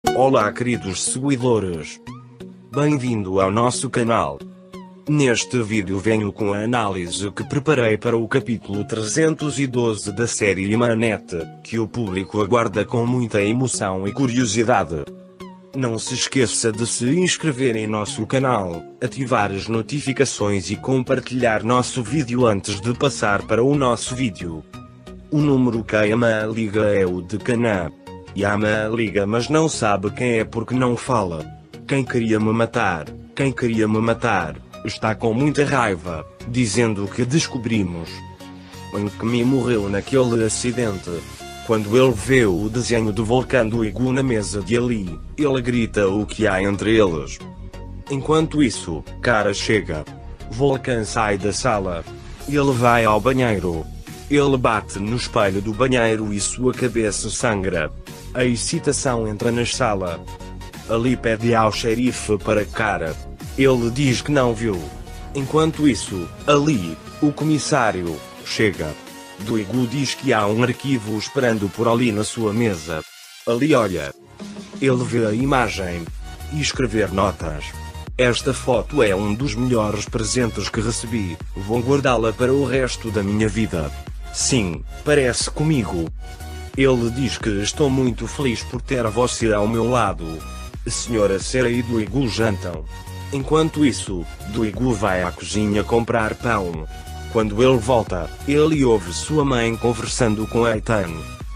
Olá queridos seguidores, bem-vindo ao nosso canal. Neste vídeo venho com a análise que preparei para o capítulo 312 da série Imanete, que o público aguarda com muita emoção e curiosidade. Não se esqueça de se inscrever em nosso canal, ativar as notificações e compartilhar nosso vídeo antes de passar para o nosso vídeo. O número que a Yama liga é o de Canaã. Yama liga, mas não sabe quem é porque não fala. Quem queria me matar, está com muita raiva, dizendo que descobrimos. Enkmi morreu naquele acidente. Quando ele vê o desenho do vulcão do Igu na mesa de Ali, ele grita o que há entre eles. Enquanto isso, Kara chega. Vulcan sai da sala. Ele vai ao banheiro. Ele bate no espelho do banheiro e sua cabeça sangra. A excitação entra na sala. Ali pede ao xerife para Kara. Ele diz que não viu. Enquanto isso, Ali, o comissário, chega. Do Igu diz que há um arquivo esperando por Ali na sua mesa. Ali olha. Ele vê a imagem. E escrever notas. Esta foto é um dos melhores presentes que recebi. Vou guardá-la para o resto da minha vida. Sim, parece comigo. Ele diz que estou muito feliz por ter você ao meu lado. A senhora Sera e do Igu jantam. Enquanto isso, do Igu vai à cozinha comprar pão. Quando ele volta, ele ouve sua mãe conversando com Eitan.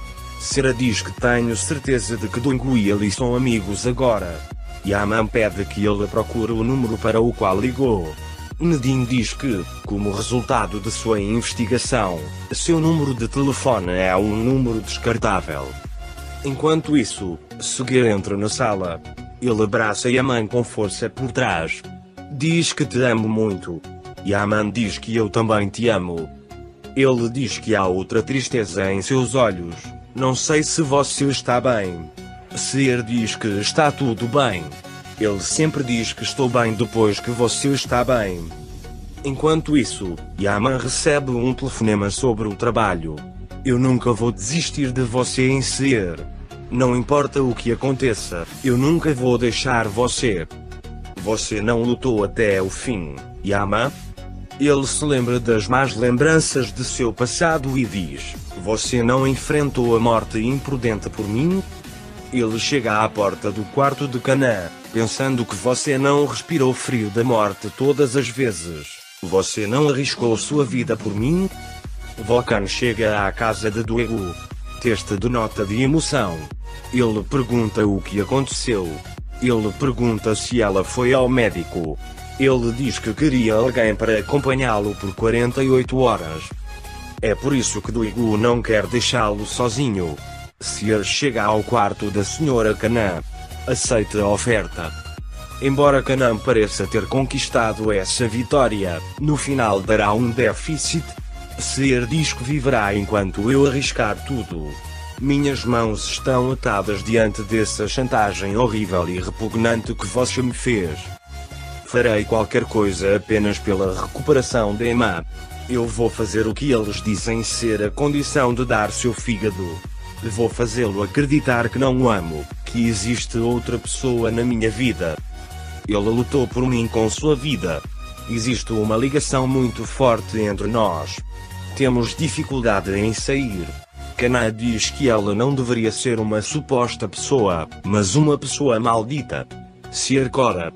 Sera diz que tenho certeza de que do Igu e ele são amigos agora. Yaman pede que ele procure o número para o qual ligou. Nedin diz que, como resultado de sua investigação, seu número de telefone é um número descartável. Enquanto isso, Suger entra na sala. Ele abraça Yaman com força por trás. Diz que te amo muito. Yaman diz que eu também te amo. Ele diz que há outra tristeza em seus olhos. Não sei se você está bem. Seer diz que está tudo bem. Ele sempre diz que estou bem depois que você está bem. Enquanto isso, Yaman recebe um telefonema sobre o trabalho. Eu nunca vou desistir de você em Seer. Não importa o que aconteça, eu nunca vou deixar você. Você não lutou até o fim, Yaman? Ele se lembra das más lembranças de seu passado e diz: você não enfrentou a morte imprudente por mim? Ele chega à porta do quarto de Canaã, pensando que você não respirou frio da morte todas as vezes. Você não arriscou sua vida por mim? Vulcan chega à casa de Duegu. Teste de nota de emoção. Ele pergunta o que aconteceu. Ele pergunta se ela foi ao médico. Ele diz que queria alguém para acompanhá-lo por 48 horas. É por isso que Duegu não quer deixá-lo sozinho. Seer chega ao quarto da Sra. Canaã. Aceita a oferta. Embora Canaã pareça ter conquistado essa vitória, no final dará um déficit. Seer diz que viverá enquanto eu arriscar tudo. Minhas mãos estão atadas diante dessa chantagem horrível e repugnante que você me fez. Farei qualquer coisa apenas pela recuperação de Emma. Eu vou fazer o que eles dizem ser a condição de dar seu fígado. Vou fazê-lo acreditar que não o amo, que existe outra pessoa na minha vida. Ele lutou por mim com sua vida. Existe uma ligação muito forte entre nós. Temos dificuldade em sair. Canaã diz que ela não deveria ser uma suposta pessoa, mas uma pessoa maldita. Seer Cora.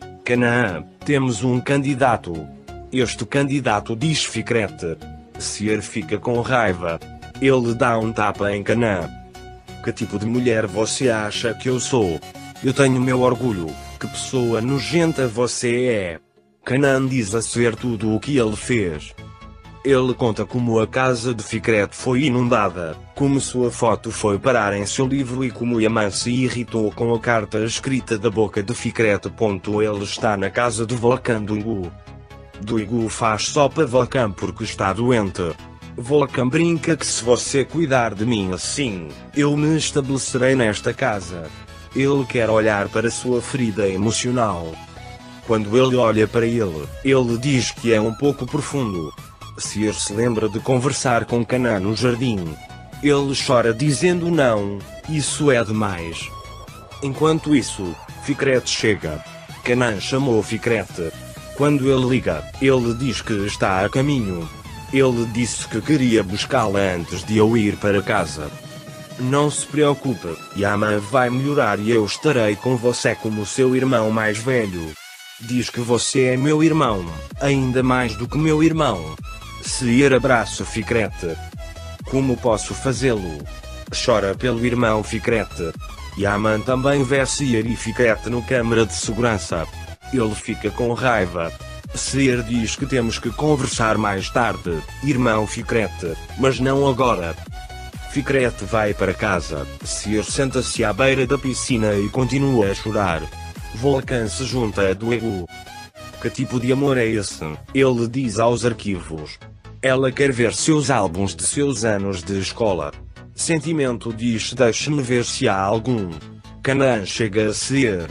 Canaã, temos um candidato. Este candidato diz Ficrete. Seer fica com raiva. Ele dá um tapa em Canaã. Que tipo de mulher você acha que eu sou? Eu tenho meu orgulho. Que pessoa nojenta você é. Canaã diz a Seer tudo o que ele fez. Ele conta como a casa de Ficrete foi inundada, como sua foto foi parar em seu livro e como Yaman se irritou com a carta escrita da boca de Ficrete. Ele está na casa do Vulcan do Igu. Do Igu faz só para Vulcan porque está doente. Vulcan brinca que se você cuidar de mim assim, eu me estabelecerei nesta casa. Ele quer olhar para sua ferida emocional. Quando ele olha para ele diz que é um pouco profundo. Seer se lembra de conversar com Canaã no jardim. Ele chora dizendo não, isso é demais. Enquanto isso, Ficrete chega. Canaan chamou Ficrete. Quando ele liga, ele diz que está a caminho. Ele disse que queria buscá-la antes de eu ir para casa. Não se preocupe, Yaman vai melhorar e eu estarei com você como seu irmão mais velho. Diz que você é meu irmão, ainda mais do que meu irmão. Seir abraça Ficrete. Como posso fazê-lo? Chora pelo irmão Ficrete. Yaman também vê Seir e Ficrete no câmara de segurança. Ele fica com raiva. Seir diz que temos que conversar mais tarde, irmão Ficrete, mas não agora. Ficrete vai para casa. Seir senta-se à beira da piscina e continua a chorar. Volkan se junta a Doegu. Que tipo de amor é esse? Ele diz aos arquivos. Ela quer ver seus álbuns de seus anos de escola. Sentimento diz: deixe-me ver se há algum. Canaan chega a Seir.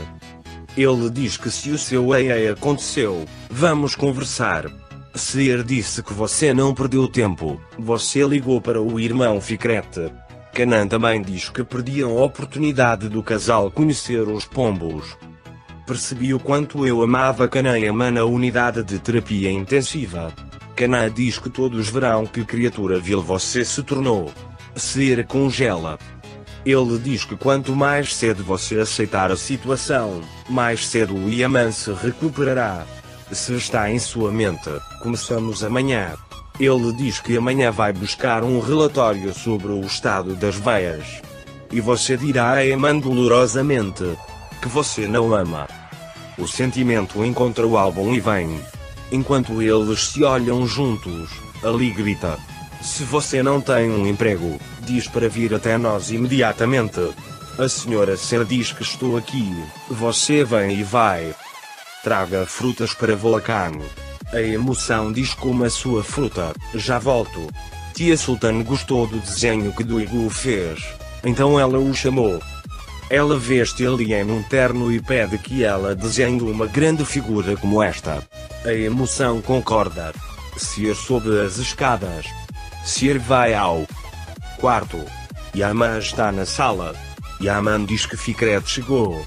Ele diz que se o seu EA aconteceu, vamos conversar. Seir disse que você não perdeu tempo, você ligou para o irmão Ficrete. Canaan também diz que perdiam a oportunidade do casal conhecer os pombos. Percebi o quanto eu amava Canaan na unidade de terapia intensiva. Canaan diz que todos verão que criatura vil você se tornou. Seir congela. Ele diz que quanto mais cedo você aceitar a situação, mais cedo o Yaman se recuperará. Se está em sua mente, começamos amanhã. Ele diz que amanhã vai buscar um relatório sobre o estado das veias. E você dirá a Yaman dolorosamente que você não ama. O sentimento encontra o álbum e vem. Enquanto eles se olham juntos, Ali grita. Se você não tem um emprego, diz para vir até nós imediatamente. A senhora Ser diz que estou aqui, você vem e vai. Traga frutas para Volkan. A emoção diz como a sua fruta, já volto. Tia Sultan gostou do desenho que Doegu fez, então ela o chamou. Ela veste ali num terno e pede que ela desenhe uma grande figura como esta. A emoção concorda. Seir sobe as escadas. Seir vai ao quarto. Yaman está na sala. Yaman diz que Ficrete chegou.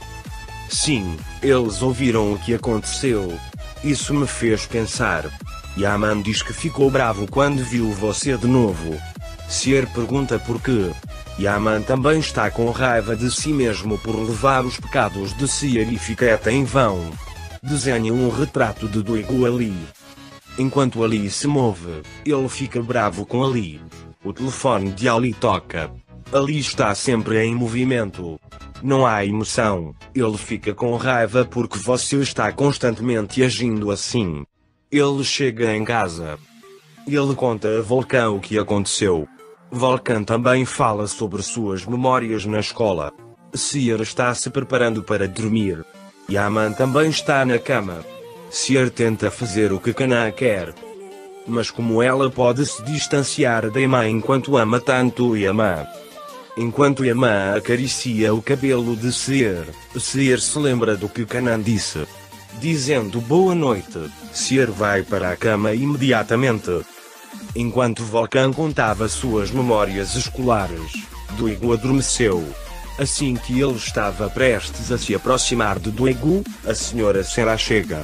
Sim, eles ouviram o que aconteceu. Isso me fez pensar. Yaman diz que ficou bravo quando viu você de novo. Seir pergunta por quê. Yaman também está com raiva de si mesmo por levar os pecados de Seir e Ficrete em vão. Desenha um retrato de Doegu ali. Enquanto Ali se move, ele fica bravo com Ali. O telefone de Ali toca. Ali está sempre em movimento. Não há emoção. Ele fica com raiva porque você está constantemente agindo assim. Ele chega em casa. Ele conta a Volkan o que aconteceu. Volkan também fala sobre suas memórias na escola. Seir está se preparando para dormir. Yaman também está na cama. Seir tenta fazer o que Canaan quer. Mas como ela pode se distanciar da Yaman enquanto ama tanto Yaman? Enquanto Yaman acaricia o cabelo de Seir, Seir se lembra do que Canaan disse. Dizendo boa noite, Seir vai para a cama imediatamente. Enquanto Volkan contava suas memórias escolares, Doegu adormeceu. Assim que ele estava prestes a se aproximar de Doegu, a senhora Sera chega.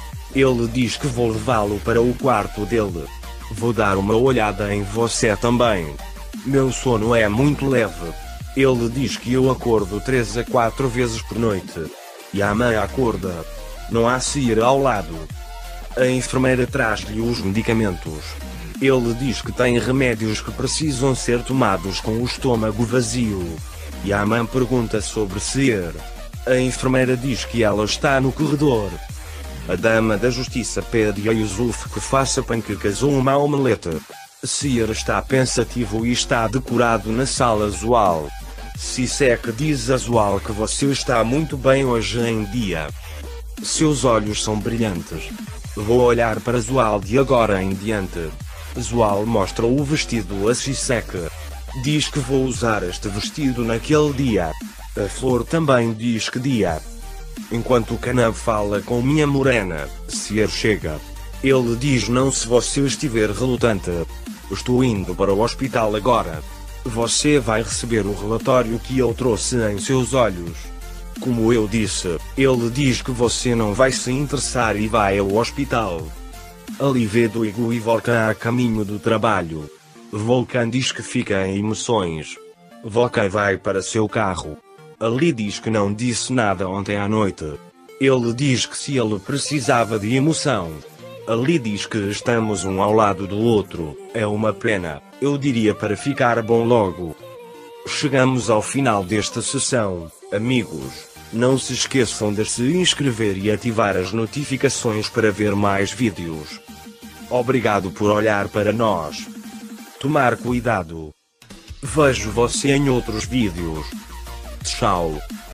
Ele diz que vou levá-lo para o quarto dele. Vou dar uma olhada em você também. Meu sono é muito leve. Ele diz que eu acordo 3 a 4 vezes por noite. Yaman acorda. Não há Seir ao lado. A enfermeira traz-lhe os medicamentos. Ele diz que tem remédios que precisam ser tomados com o estômago vazio. Yaman pergunta sobre Seir. A enfermeira diz que ela está no corredor. A dama da justiça pede a Yusuf que faça panquecas ou uma omelete. Seir está pensativo e está decorado na sala Zual. Sisek diz a Zual que você está muito bem hoje em dia. Seus olhos são brilhantes. Vou olhar para Zual de agora em diante. Zual mostra o vestido a Sisek. Diz que vou usar este vestido naquele dia. A flor também diz que dia. Enquanto Canaan fala com minha morena, Seir chega. Ele diz não se você estiver relutante. Estou indo para o hospital agora. Você vai receber o relatório que eu trouxe em seus olhos. Como eu disse, ele diz que você não vai se interessar e vai ao hospital. Ali vê Duigo e Volcan a caminho do trabalho. Volcan diz que fica em emoções. Volcan vai para seu carro. Ali diz que não disse nada ontem à noite. Ele diz que se ele precisava de emoção. Ali diz que estamos um ao lado do outro, é uma pena, eu diria para ficar bom logo. Chegamos ao final desta sessão, amigos. Não se esqueçam de se inscrever e ativar as notificações para ver mais vídeos. Obrigado por olhar para nós. Tomar cuidado. Vejo você em outros vídeos. Tchau.